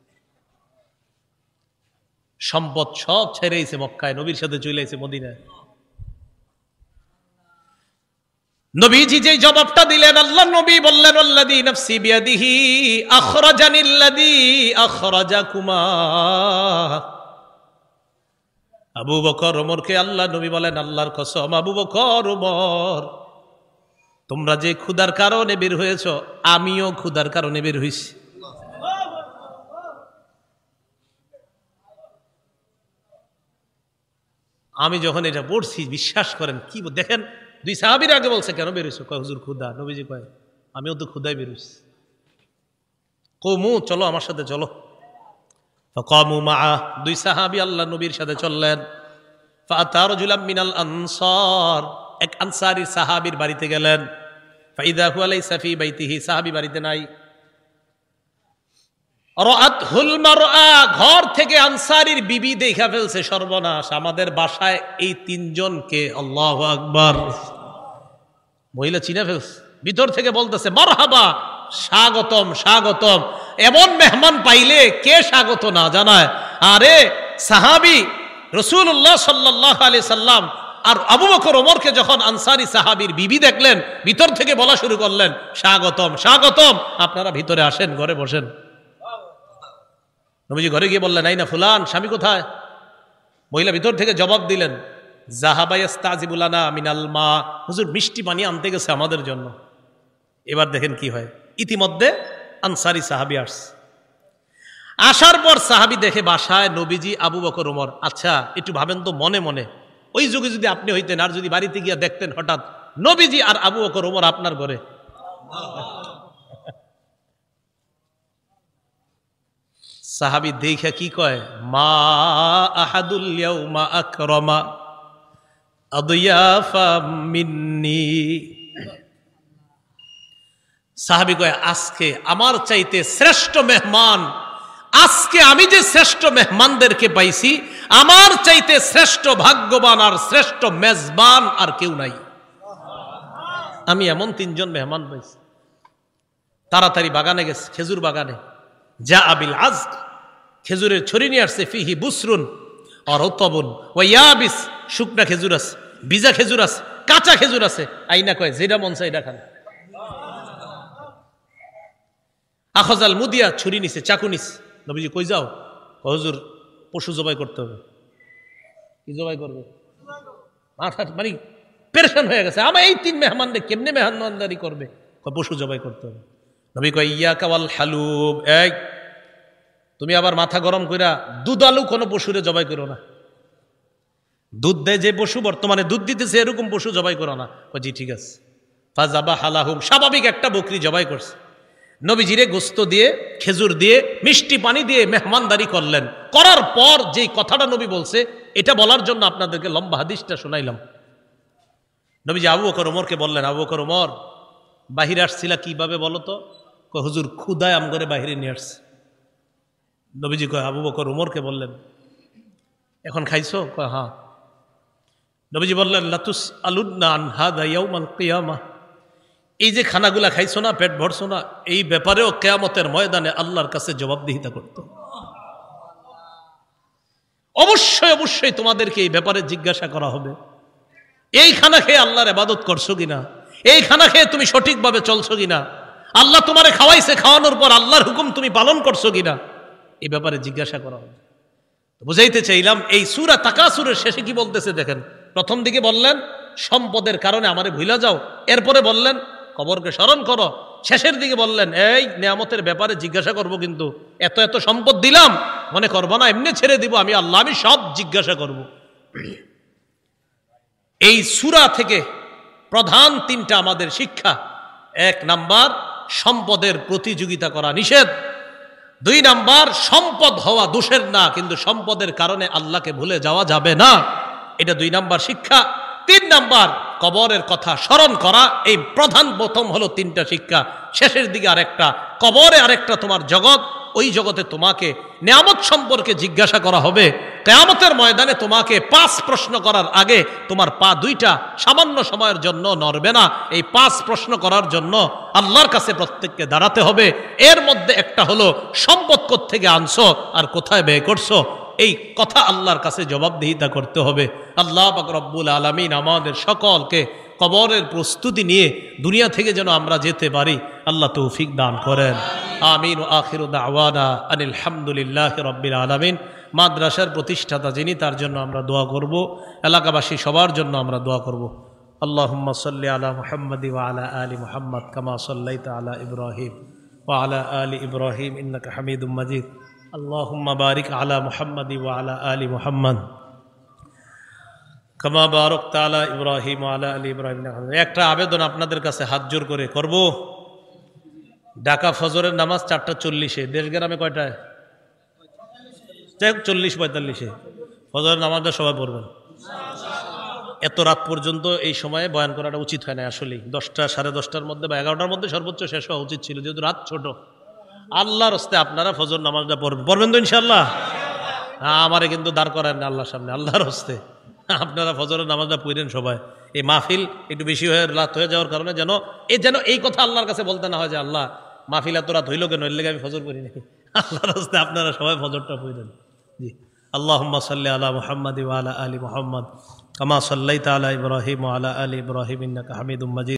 সম্পদ সব ছেড়েছে মক্কায়, নবীর সাথে চলে আইছে মদিনায়। নবীজি যে জবাবটা দিলেন, আল্লাহ নবী বললেন, আল্লাযী নাফসি বিয়াদিহি আখরাজানিল্লাযী আখরাজাকুমা। আবু বকর ওমরকে আল্লাহ নবী বলেন, আল্লাহর কসম আবু বকর ওমর, তোমরা যে ক্ষুধার কারণে বের হয়েছ, আমিও ক্ষুধার কারণে বের হইছি। আমি যখন এটা পড়ছি, বিশ্বাস করেন, কি দেখেন, দুই সাহাবীর আগে বলছে কেন বের হইছো? কয় হুজুর ক্ষুধা। নবীজি কয় আমিও তো ক্ষুধায় বের হইছি। কওমু, চলো আমার সাথে চলো। ফাকামু মাআ, দুই সাহাবী আল্লাহ নবীর সাথে চললেন। ফাআতা রাজুলাম মিনাল আনসার, এক আনসারী সাহাবীর বাড়িতে গেলেন। ফাইদা হুয়া লাইসা ফি বাইতিহি, সাহাবী বাড়িতে নাই। রাআতহুল মারআ, ঘর থেকে আনসারীর বিবি দেখা ফেলছে, সর্বনাশ, আমাদের বাসায় এই তিনজনকে, আল্লাহু আকবার, মহিলা চিনে ফেলছে। ভিতর থেকে বলতেছে, মারহাবা, স্বাগতম স্বাগতম। এমন মেহমান পাইলে কে স্বাগত না জানায়? আরে সাহাবী রাসূলুল্লাহ সাল্লাল্লাহু আলাইহি সাল্লাম আর আবু বকর ওমরকে যখন আনসারী সাহাবীর বিবি দেখলেন, ভিতর থেকে বলা শুরু করলেন, স্বাগতম স্বাগতম, আপনারা ভিতরে আসেন, ঘরে বসেন। নবীজি ঘরে গিয়ে বললেন, আইনা ফুলান, স্বামী কোথায়? মহিলা ভিতর থেকে জবাব দিলেন, যাহাবা ইস্তাজিবু লানা মিনাল মা, হুজুর মিষ্টি পানি আনতে গেছে আমাদের জন্য। এবার দেখেন কি হয়, ইতিমধ্যে আনসারী সাহাবী আসছে। আসার পর সাহাবী দেখে বাসায় নবীজি, আবু বকর ওমর। আচ্ছা একটু ভাবেন তো মনে মনে, ওই যুগে যদি আপনি হইতেন আর যদি বাড়িতে গিয়ে দেখতেন হঠাৎ নবীজি আর আবু বকর ওমর আপনার ঘরে, সাহাবী দেখে কি কয়, মা আহাদুল ইয়াউমা আকরামা আদিয়াফা মিন্নি। সাহাবী কয়, আজকে আমার চাইতে শ্রেষ্ঠ মেহমান, আজকে আমি যে শ্রেষ্ঠ মেহমানদেরকে পাইছি, আমার চাইতে শ্রেষ্ঠ ভাগ্যবান আর শ্রেষ্ঠ মেজবান আর কেউ নাই। আমি এমন তিনজন মেহমান পাইছি। তাড়াতাড়ি বাগানে গেছে, খেজুর বাগানে। যা আবিল আজক, খেজুরের ছড়ি নিয়ে আসছে। ফিহি বুসরুন আর রতবুন ওয়া ইয়াবিস, শুকনা খেজুর আছে, ভিজা খেজুর আছে, কাঁচা খেজুর আছে। আইনা কয়, যেটা মন চায় এটা খান। আখজাল মুদিয়া, ছুরি নিছে, চাকু নিছে। নবীজি কই যাও? হুজুর পশু জবাই করতে হবে। কি জবাই করবে? মাথা মানে পেরেশান হয়ে গেছে, আমার এই তিন মেহমানদের কেমনে মেহমানদারি করবে? পশু জবাই করতে হবে। নবী কয়, ইয়াকা ওয়াল হালুব, এই তুমি আবার মাথা গরম কইরা দুধালু কোনো পশুরে জবাই করো না। দুধ দেয় যে পশু, বর্তমানে দুধ দিতেছে, এরকম পশু জবাই করো না। জি ঠিক আছে। ফাজাবা হালাহুম, স্বাভাবিক একটা বকরি জবাই করছে। নবীজিরে গোস্ত দিয়ে, খেজুর দিয়ে, মিষ্টি পানি দিয়ে মেহমানদারি করলেন। করার পর যেই কথাটা নবী বলছে, এটা বলার জন্য আপনাদেরকে লম্বা হাদিসটা শোনাইলাম। নবীজি আবু বকর ওমরকে বললেন, আবু বকর ওমর, বাহিরে আসছিলা কিভাবে বলো তো? হুজুর ক্ষুধায় আম করে বাহিরে নিয়ে আসছে। নবীজি কয়, আবু বকর ওমরকে বললেন, এখন খাইছো? কয় হ্যাঁ। নবীজি বললেন লাতুস আলুন্না আন হাদা ইয়াউমাল কিয়ামাহ, এই যে খানাগুলা খাইছো না, পেট ভরছো না, এই ব্যাপারেও কিয়ামতের ময়দানে আল্লাহর কাছে জবাবদিহিতা করতে হবে। অবশ্যই অবশ্যই তোমাদেরকে এই ব্যাপারে জিজ্ঞাসা করা হবে। এই খানা খেয়ে আল্লাহর ইবাদত করছো কিনা, এই খানা খেয়ে তুমি সঠিকভাবে চলছো কিনা, আল্লাহ তোমারে খাওয়াইছে, খাওয়ানোর পর আল্লাহর হুকুম তুমি পালন করছো কিনা, এই ব্যাপারে জিজ্ঞাসা করা হবে। বুঝাইতে চাইলাম, এই সূরা তাকাসুরের শেষে কি বলতেছে দেখেন। প্রথম দিকে বললেন সম্পদের কারণে আমারে ভুলা যাও, এরপরে বললেন কবরকে স্মরণ করো, শেষের দিকে বললেন এই নিয়ামতের ব্যাপারে জিজ্ঞাসা করব, কিন্তু এত এত সম্পদ দিলাম মনে করবো না এমনি ছেড়ে দিব আমি আল্লাহ, আমি সব জিজ্ঞাসা করব। এই সূরা থেকে প্রধান তিনটা আমাদের শিক্ষা। 1 নাম্বার, সম্পদের প্রতিযোগিতা করা নিষেধ। 2 নাম্বার, সম্পদ হওয়া দোষের না, কিন্তু সম্পদের কারণে আল্লাহকে ভুলে যাওয়া যাবে না, এটা 2 নাম্বার শিক্ষা। 3 নাম্বার, কবরের কথা স্মরণ করা। এই প্রথম হলো 3টা শিক্ষা, শেষের দিকে আরেকটা, কবরে আরেকটা তোমার জগৎ, ওই জগতে তোমাকে নিয়ামত সম্পর্কে জিজ্ঞাসা করা হবে। কিয়ামতের ময়দানে তোমাকে 5 প্রশ্ন করার আগে তোমার পা 2টা সামান্য সময়ের জন্য নড়বে না। এই 5 প্রশ্ন করার জন্য আল্লাহর কাছে প্রত্যেককে দাঁড়াতে হবে। এর মধ্যে একটা হলো সম্পদ কোত্থেকে আনছো আর কোথায় ব্যয় করছো, এই কথা আল্লাহর কাছে জবাবদিহিতা করতে হবে। আল্লাহ পাক রব্বুল আলামিন আমাদের সকলকে কবরের প্রস্তুতি নিয়ে দুনিয়া থেকে যেন আমরা যেতে পারি, আল্লাহ তৌফিক দান করেন। আমিন। ওয়া আখিরু দাওয়ানা আনিল হামদুলিল্লাহি রাব্বিল আলামিন। মাদ্রাসার প্রতিষ্ঠাতা যিনি, তার জন্য আমরা দোয়া করব, এলাকাবাসী সবার জন্য আমরা দোয়া করব। আল্লাহুম্মা সাল্লি আলা মুহাম্মাদি ওয়া আলা আলি মুহাম্মাদ কামা সাল্লাইতা আলা ইব্রাহিম ওয়া আলা আলি ইব্রাহিম ইন্নাকা হামিদুম মাজিদ। আল্লাহুম্মা বারিক আলা মুহাম্মাদি ওয়া আলা আলি মুহাম্মাদ কামা বারাকতা আলা ইব্রাহিম ওয়া আলা আলি ইব্রাহিম। একটা আবেদন আপনাদের কাছে হাত জোর করে করব। ঢাকা ফজরের নামাজ 4:40-এ, দেশগ্রামে কয়টায়? 40-45-এ ফজরের নামাজটা সবাই পড়বেন। এত রাত পর্যন্ত এই সময়ে বয়ান করাটা উচিত হয় না আসলেই। 10টা, 10:30টার মধ্যে বা 11টার মধ্যে সর্বোচ্চ শেষ হওয়া উচিত ছিল, যেহেতু রাত ছোট। আল্লাহর হস্তে আপনারা ফজর নামাজটা পড়বেন তো ইনশাআল্লাহ। আমারে কিন্তু দাঁড় করেন না আল্লাহর সামনে, আল্লাহর হস্তে আপনারা ফজরের নামাজটা পড়েন সবাই। এই মাহফিল একটু বেশি হয়ে রাত হয়ে যাওয়ার কারণে যেন এই কথা আল্লাহর কাছে বলতে না হয় যে আল্লাহ মাহফিল এত রাত হইল কেন, এর লেগে আমি ফজর পড়ি নাকি। আল্লাহর হস্তে আপনারা সবাই ফজরটা পড়েন। জি। আল্লাহুম্মা সাল্লি আলা মুহাম্মাদি ওয়া আলা আলি মুহাম্মাদ কামা সাল্লাইতা আলা ইব্রাহিম ওয়া আলা আলি ইব্রাহিম ইন্নাকা হামিদুম মাজিদ।